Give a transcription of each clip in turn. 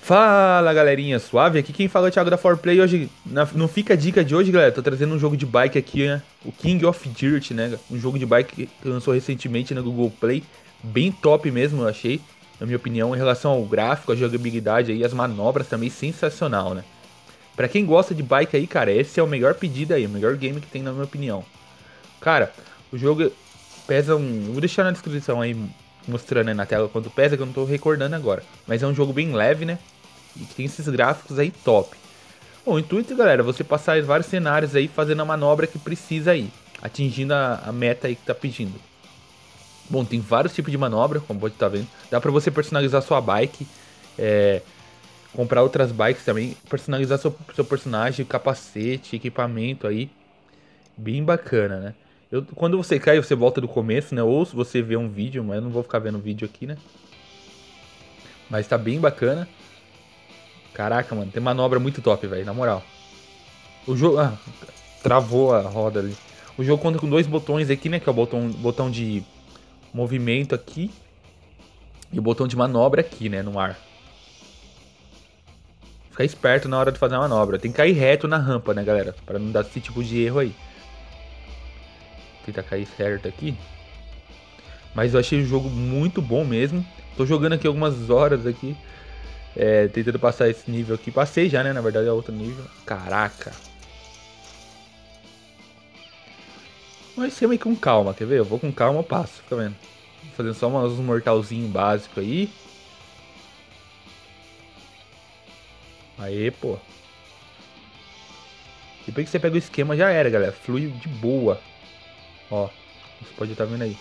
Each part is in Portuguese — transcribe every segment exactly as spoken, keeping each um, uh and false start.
Fala galerinha, suave? Aqui quem fala é o Thiago da quatro Play. Hoje, na, não fica a dica de hoje, galera. Tô trazendo um jogo de bike aqui, né? O King of Dirt, né? Um jogo de bike que lançou recentemente na Google Play. Bem top mesmo, eu achei. Na minha opinião, em relação ao gráfico, a jogabilidade aí, as manobras também sensacional, né? Pra quem gosta de bike aí, cara, esse é o melhor pedido aí, o melhor game que tem na minha opinião. Cara, o jogo pesa um... Eu vou deixar na descrição aí, mostrando aí na tela quanto pesa, que eu não tô recordando agora. Mas é um jogo bem leve, né? E que tem esses gráficos aí top. Bom, o intuito, galera, é você passar vários cenários aí, fazendo a manobra que precisa aí. Atingindo a, a meta aí que tá pedindo. Bom, tem vários tipos de manobra, como pode estar vendo. Dá pra você personalizar sua bike. É... Comprar outras bikes também. Personalizar seu, seu personagem, capacete, equipamento aí. Bem bacana, né? Eu, quando você cai, você volta do começo, né? Ou se você vê um vídeo, mas eu não vou ficar vendo vídeo aqui, né? Mas tá bem bacana. Caraca, mano, tem manobra muito top, velho, na moral. O jogo... Ah, travou a roda ali. O jogo conta com dois botões aqui, né? Que é o botão, botão de movimento aqui. E o botão de manobra aqui, né? No ar. Ficar esperto na hora de fazer a manobra. Tem que cair reto na rampa, né, galera? Pra não dar esse tipo de erro aí. Tentar cair certo aqui. Mas eu achei o jogo muito bom mesmo. Tô jogando aqui algumas horas aqui. É, tentando passar esse nível aqui. Passei já, né? Na verdade é outro nível. Caraca. Mas ser meio com calma, quer ver? Eu vou com calma, eu passo, tá vendo? Vou fazendo só uns mortalzinho básico aí. Aê, pô. Depois que você pega o esquema já era, galera. Flui de boa. Ó, você pode estar vendo aí.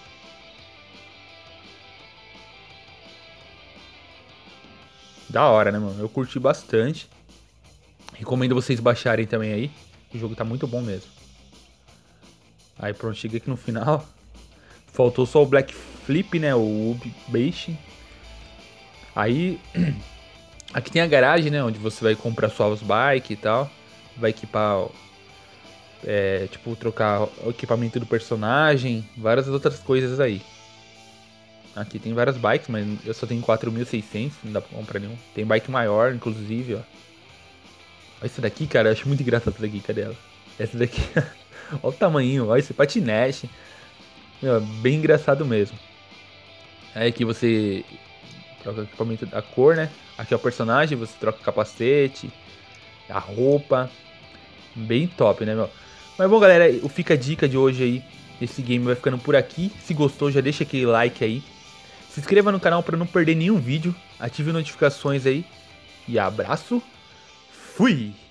Da hora, né, mano? Eu curti bastante. Recomendo vocês baixarem também aí. O jogo tá muito bom mesmo. Aí pronto, cheguei aqui no final. Faltou só o Black Flip, né? O Ub Base. Aí... Aqui tem a garagem, né? Onde você vai comprar suas bikes e tal. Vai equipar... É, tipo, trocar o equipamento do personagem. Várias outras coisas aí. Aqui tem várias bikes, mas eu só tenho quatro mil e seiscentos. Não dá pra comprar nenhum. Tem bike maior, inclusive, ó. Olha essa daqui, cara. Eu acho muito engraçado essa daqui. Cadê ela? Essa daqui... Olha o tamanho. Olha esse patinete. Meu, é bem engraçado mesmo. Aí aqui você troca o equipamento da cor, né? Aqui é o personagem, você troca o capacete, a roupa. Bem top, né, meu? Mas bom, galera, o Fica a Dica de hoje aí. Esse game vai ficando por aqui. Se gostou, já deixa aquele like aí. Se inscreva no canal para não perder nenhum vídeo. Ative notificações aí. E abraço. Fui!